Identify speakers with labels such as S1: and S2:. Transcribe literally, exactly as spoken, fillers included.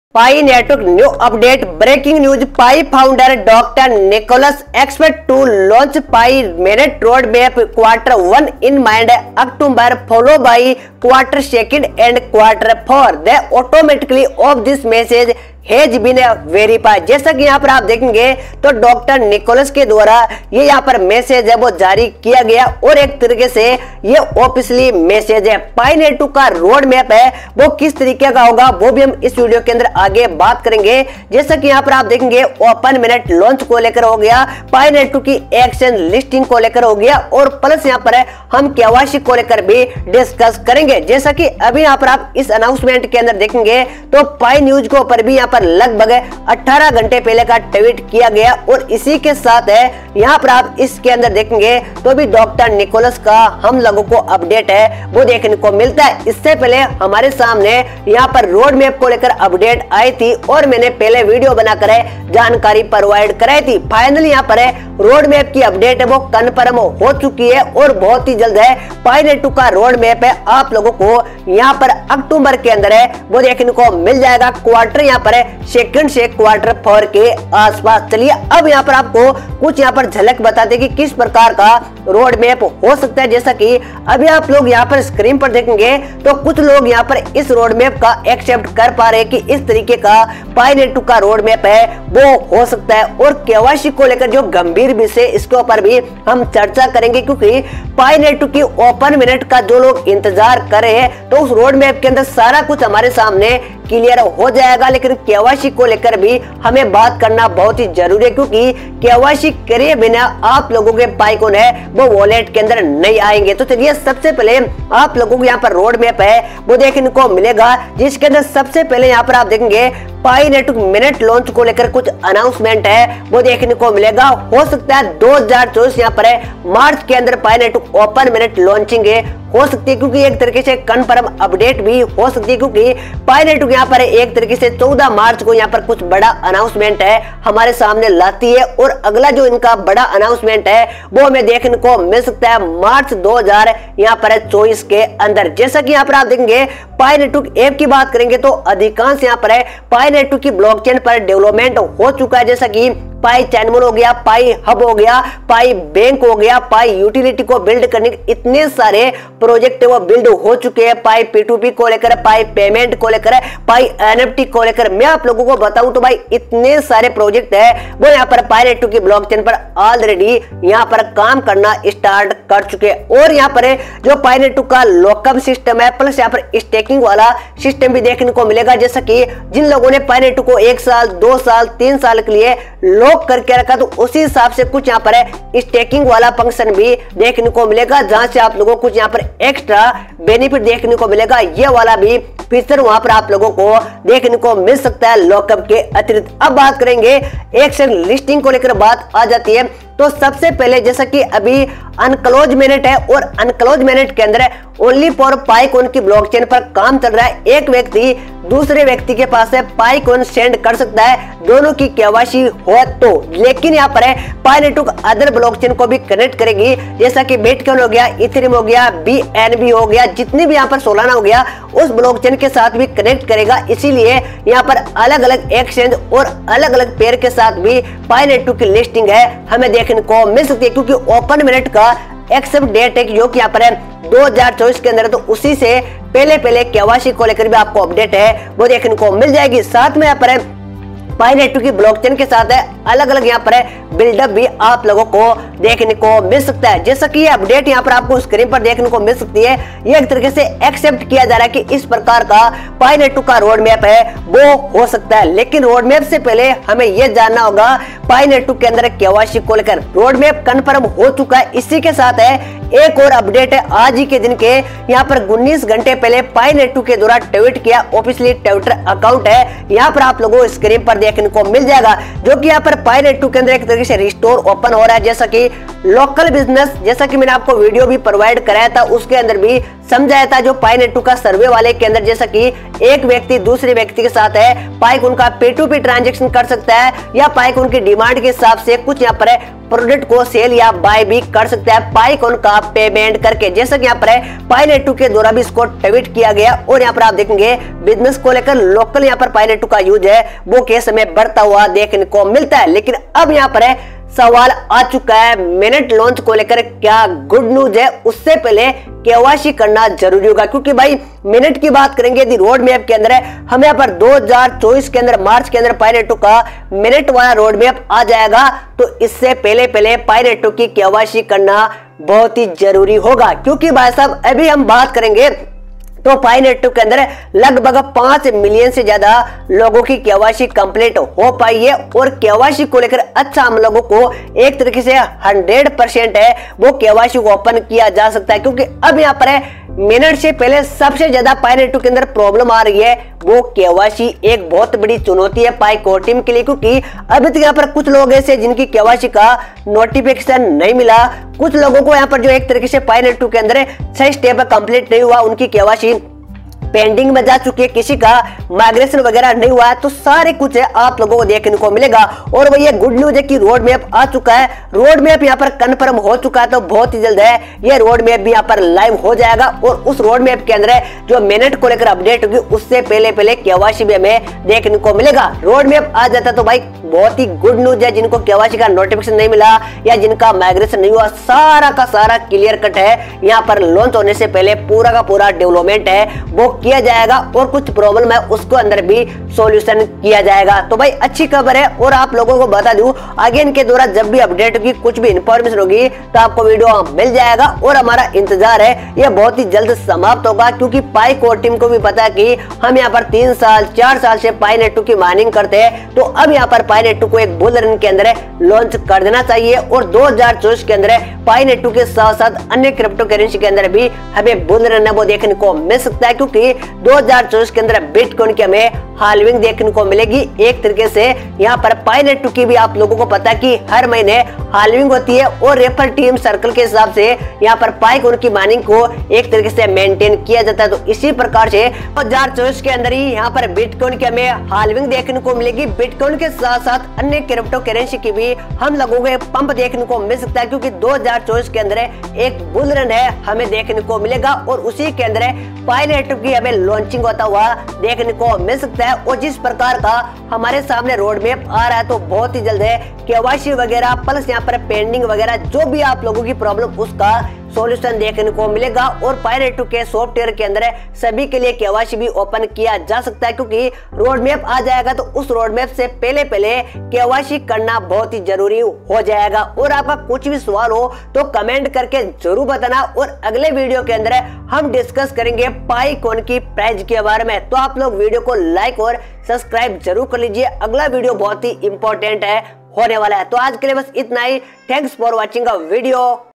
S1: Pi network new update breaking news. Pi founder doctor Nicolas expect to launch Pi merit road map quarter one in mind October follow by quarter second and quarter four the automatically of this message has been verified. जैसा कि यहाँ पर आप देखेंगे तो doctor Nicholas के द्वारा ये यहाँ पर मैसेज है वो जारी किया गया और एक तरीके से ये ऑफिशियली मैसेज है। पाई नेटवर्क का रोड मैप है वो किस तरीके का होगा वो भी हम इस वीडियो के अंदर आगे बात करेंगे। जैसा कि यहाँ पर आप देखेंगे ओपन मिनट लॉन्च को लेकर हो गया, पाई नेटवर्क की एक्सचेंज लिस्टिंग को लेकर हो गया और प्लस यहाँ पर हम केवाईसी को लेकर भी डिस्कस करेंगे। जैसा कि अभी यहाँ पर आप इस अनाउंसमेंट के अंदर देखेंगे तो पाई न्यूज को ऊपर भी यहाँ पर लगभग अठारह घंटे पहले का ट्वीट किया गया और इसी के साथ है यहाँ पर आप इसके अंदर देखेंगे तो भी डॉक्टर निकोलस का हम लोगों को अपडेट है वो देखने को मिलता है। इससे पहले हमारे सामने यहाँ पर रोड मैप को लेकर अपडेट आई थी और मैंने पहले वीडियो बनाकर जानकारी प्रोवाइड कराई थी। फाइनली यहाँ पर रोड मैप की अपडेट है वो कन्फर्म हो चुकी है और बहुत ही जल्द है पाई नेटवर्क का रोड मैप है आप लोगों को यहाँ पर अक्टूबर के अंदर है वो देखने को मिल जाएगा। क्वार्टर यहाँ पर सेकंड से क्वार्टर फोर के आसपास। चलिए अब यहाँ पर आपको कुछ यहाँ पर झलक बता दें कि किस प्रकार का रोड मैप हो सकता है। जैसा कि अभी आप लोग यहाँ पर स्क्रीन पर देखेंगे तो कुछ लोग यहाँ पर इस रोड मैप का एक्सेप्ट कर पा रहे हैं कि इस तरीके का पाई नेटवर्क का रोड मैप है वो हो सकता है। और केवाईसी को लेकर जो गंभीर विषय इसके ऊपर भी हम चर्चा करेंगे क्योंकि पाई नेटवर्क की ओपन मिनट का जो लोग इंतजार कर रहे हैं तो उस रोड मैप के अंदर सारा कुछ हमारे सामने क्लियर हो जाएगा। लेकिन केवाईसी को लेकर भी हमें बात करना बहुत ही जरूरी है क्योंकि केवाईसी करे बिना आप लोगों के पाई कौन है वो वॉलेट के अंदर नहीं आएंगे। तो चलिए सबसे पहले आप लोगों को यहाँ पर रोड मैप है वो देखने को मिलेगा जिसके अंदर सबसे पहले यहाँ पर आप देखेंगे पाई नेटवर्क मिनट लॉन्च को लेकर कुछ अनाउंसमेंट है वो देखने को मिलेगा। हो सकता है दो हजार चौबीस यहाँ पर है मार्च के अंदर Pi network open mainnet launching हो सकती है क्योंकि एक तरीके से कंफर्म अपडेट भी हो सकती है क्योंकि पाई नेटवर्क यहाँ पर एक तरीके से चौदह मार्च को यहाँ पर कुछ बड़ा अनाउंसमेंट है हमारे सामने लाती है और अगला जो इनका बड़ा अनाउंसमेंट है वो हमें देखने को मिल सकता है मार्च दो हजार यहाँ पर चौबीस के अंदर। जैसा कि यहाँ पर आप देखेंगे पाई नेटवर्क ऐप की बात करेंगे तो अधिकांश यहाँ पर है पाई नेटवर्क की ब्लॉकचेन पर डेवलपमेंट हो चुका है। जैसा कि पाई चैनल हो गया, पाई हब हो गया, पाई बैंक हो गया, पाई यूटिलिटी को बिल्ड करने के इतने सारे प्रोजेक्ट वो बिल्ड हो चुके हैं। पाई पी टू पी को लेकर, पाई पेमेंट को लेकर, पाई एनएफटी को लेकर मैं आप लोगों को बताऊं तो भाई इतने सारे प्रोजेक्ट है वो यहाँ पर पाई नेटवर्क की ब्लॉकचेन पर ऑलरेडी यहाँ पर काम करना स्टार्ट कर चुके हैं। और यहाँ पर जो पाई नेटवर्क का लॉकअप सिस्टम है प्लस यहाँ पर स्टेकिंग वाला सिस्टम भी देखने को मिलेगा। जैसा कि जिन लोगों ने पाई नेटवर्क को एक साल दो साल तीन साल के लिए लॉक करके रखा तो उसी हिसाब से कुछ यहाँ पर है स्टेकिंग वाला फंक्शन भी देखने को मिलेगा जहां से आप लोगों को कुछ यहाँ पर एक्स्ट्रा बेनिफिट देखने को मिलेगा। ये वाला भी फीचर वहां पर आप लोगों को देखने को मिल सकता है लॉकअप के अतिरिक्त। अब बात करेंगे एक्सचेंज लिस्टिंग को लेकर बात आ जाती है तो सबसे पहले जैसा कि अभी अनक्लोज मिनट है और अनक्लोज मिनट के अंदर ओनली फॉर पाई कॉइन की ब्लॉकचेन पर काम चल रहा है। एक व्यक्ति दूसरे व्यक्ति के पास है पाई कॉइन सेंड कर सकता है दोनों की केवाईसी हो तो, लेकिन यहाँ पर है पाई नेटवर्क अदर ब्लॉकचेन को भी कनेक्ट करेगी जैसा कि बिटकॉइन हो गया, इथेरियम हो गया, बीएनबी हो गया, जितनी भी यहाँ पर सोलाना हो गया उस ब्लॉकचेन के साथ भी कनेक्ट करेगा। इसीलिए यहाँ पर अलग अलग एक्सचेंज और अलग अलग पेयर के साथ भी पाई नेटवर्क की लिस्टिंग है हमें देखने को मिल सकती है क्योंकि ओपन मिनट का एक्सेप्ट डेट है जो कि यहाँ पर है दो हजार चौबीस के अंदर तो उसी से पहले पहले केवाईसी को लेकर भी आपको अपडेट है वो देखने को मिल जाएगी। साथ में यहाँ पर है पाई नेटवर्क की ब्लॉकचेन के साथ है अलग अलग यहाँ पर है बिल्डअप भी आप लोगों को देखने को मिल सकता है। जैसा कि ये अपडेट यहाँ पर आपको स्क्रीन पर देखने को मिल सकती है ये एक तरीके से एक्सेप्ट किया जा रहा है कि इस प्रकार का पाई नेटवर्क का रोड मैप है वो हो सकता है। लेकिन रोड मैप से पहले हमें यह जानना होगा पाई नेटवर्क के अंदर केवाईसी को लेकर रोड मैप कन्फर्म हो चुका है। इसी के साथ है एक और अपडेट है आज ही के दिन के यहाँ पर उन्नीस घंटे पहले पाई नेटवर्क के द्वारा ट्वीट किया ऑफिशियली ट्विटर अकाउंट है यहाँ पर आप लोगों को स्क्रीन पर देखने को मिल जाएगा जो कि यहाँ पर पाई नेटवर्क के अंदर एक तरीके से रिस्टोर ओपन हो रहा है। जैसा कि लोकल बिजनेस जैसा कि मैंने आपको वीडियो भी प्रोवाइड कराया था उसके अंदर भी समझाया था जो पाई नेटवर्क का सर्वे वाले के अंदर जैसा कि एक व्यक्ति दूसरे व्यक्ति के साथ है पाई कॉइन का पी टू पी ट्रांजेक्शन कर सकता है या पाई कॉइन की डिमांड के हिसाब से कुछ यहाँ पर है प्रोडक्ट को सेल या बाय भी कर सकता है पाईकॉइन का पेमेंट करके। जैसा कि यहाँ पर है पाईनेट टू के द्वारा भी इसको ट्वीट किया गया और यहाँ पर आप देखेंगे बिजनेस को लेकर लोकल यहाँ पर पाईनेट टू का यूज है वो केस में बढ़ता हुआ देखने को मिलता है। लेकिन अब यहाँ पर है सवाल आ चुका है मिनट लॉन्च को लेकर क्या गुड न्यूज है, उससे पहले केवाईसी करना जरूरी होगा। क्योंकि भाई मिनट की बात करेंगे यदि रोड मैप के अंदर है हमें यहाँ पर दो हज़ार चौबीस के अंदर मार्च के अंदर पाईनेट टू का मिनट वाला रोड मैप आ जाएगा, तो इससे पहले पहले पाईनेट टू की केवाईसी करना बहुत ही जरूरी होगा। क्योंकि भाई साहब अभी हम बात करेंगे तो पाईनेट टू के अंदर लगभग पांच मिलियन से ज्यादा लोगों की केवाईसी कंप्लीट हो पाई है और केवाईसी को लेकर अच्छा हम लोगों को एक तरीके से हंड्रेड परसेंट है वो केवाईसी को ओपन किया जा सकता है। क्योंकि अब यहाँ पर है मिनट से पहले सबसे ज्यादा पाईनेट टू के अंदर प्रॉब्लम आ रही है वो केवाईसी एक बहुत बड़ी चुनौती है पाईकोर टीम के लिए। क्योंकि अभी तक यहाँ पर कुछ लोग ऐसे जिनकी केवाईसी का नोटिफिकेशन नहीं मिला, कुछ लोगों को यहाँ पर जो एक तरीके से पाईनेट टू के अंदर सही स्टेप कंप्लीट नहीं हुआ, उनकी केवाईसी पेंडिंग में जा चुकी है, किसी का माइग्रेशन वगैरह नहीं हुआ है, तो सारे कुछ है आप लोगों को देखने को मिलेगा। और वो ये गुड न्यूज है कि रोड मैप आ चुका है, रोड मैप यहाँ पर कंफर्म हो चुका है, तो बहुत ही जल्द है ये रोड मैप भी यहाँ पर लाइव हो जाएगा। और उस रोड मैप के अंदर जो मिनट को लेकर अपडेट होगी उससे पहले पहले केवाईसी भी हमें देखने को मिलेगा। रोड मैप आ जाता तो भाई बहुत ही गुड न्यूज है, जिनको केवाईसी का नोटिफिकेशन नहीं मिला या जिनका माइग्रेशन नहीं हुआ सारा का सारा क्लियर कट है, यहाँ पर लॉन्च होने से पहले पूरा का पूरा डेवलपमेंट है वो किया जाएगा और कुछ प्रॉब्लम है उसको अंदर भी सॉल्यूशन किया जाएगा। तो भाई अच्छी खबर है। और आप लोगों को बता दूं आगे इनके द्वारा जब भी अपडेट होगी कुछ भी इंफॉर्मेशन होगी तो आपको वीडियो मिल जाएगा और हमारा इंतजार है ये बहुत ही जल्द समाप्त होगा। क्योंकि पाईकोर टीम को भी पता है कि हम यहाँ पर तीन साल चार साल से पाईनेट टू की माइनिंग करते हैं, तो अब यहाँ पर पाईनेट टू को एक बुल रन के अंदर लॉन्च कर देना चाहिए। और दो हज़ार चौबीस के अंदर पाईनेट टू के साथ साथ अन्य क्रिप्टो करेंसी के अंदर भी हमें बुल रन है वो देखने को मिल सकता है। क्योंकि दो हज़ार चौबीस के अंदर बिटकॉइन की हमें हाल्विंग देखने को मिलेगी एक तरीके से। यहाँ पर पाईनेट टू की भी आप लोगों को पता है कि हर महीने हाल्विंग होती है और रेफर टीम सर्कल के हिसाब से यहाँ पर पाईकॉइन की माइनिंग को एक तरीके से मेंटेन किया जाता है। तो इसी प्रकार से दो हज़ार चौबीस के अंदर ही यहाँ पर बिटकॉइन की हमें हाल्विंग देखने को मिलेगी। बिटकॉइन के साथ साथ अन्य क्रिप्टो करेंसी की भी हम लोगों को पंप देखने को मिल सकता है। क्योंकि दो हज़ार चौबीस के अंदर एक बुल रन है हमें देखने को मिलेगा और उसी के अंदर पाईनेट टू की हमें लॉन्चिंग होता हुआ देखने को मिल सकता है। और जिस प्रकार का हमारे सामने रोड मैप आ रहा है तो बहुत ही जल्द है केवाईसी वगैरह प्लस यहाँ पर पेंडिंग वगैरह जो भी आप लोगों की प्रॉब्लम उसका सॉल्यूशन देखने को मिलेगा। और पाईनेट टू के सॉफ्टवेयर के अंदर सभी के लिए केवाईसी भी ओपन किया जा सकता है। क्योंकि रोड मैप आ जाएगा तो उस रोड मैप से पहले पहले केवाईसी करना बहुत ही जरूरी हो जाएगा। और आपका कुछ भी सवाल हो तो कमेंट करके जरूर बताना और अगले वीडियो के अंदर हम डिस्कस करेंगे पाईकॉइन की प्राइस के बारे में। तो आप लोग वीडियो को लाइक और सब्सक्राइब जरूर कर लीजिए, अगला वीडियो बहुत ही इंपॉर्टेंट है होने वाला है। तो आज के लिए बस इतना ही। Thanks for watching a video.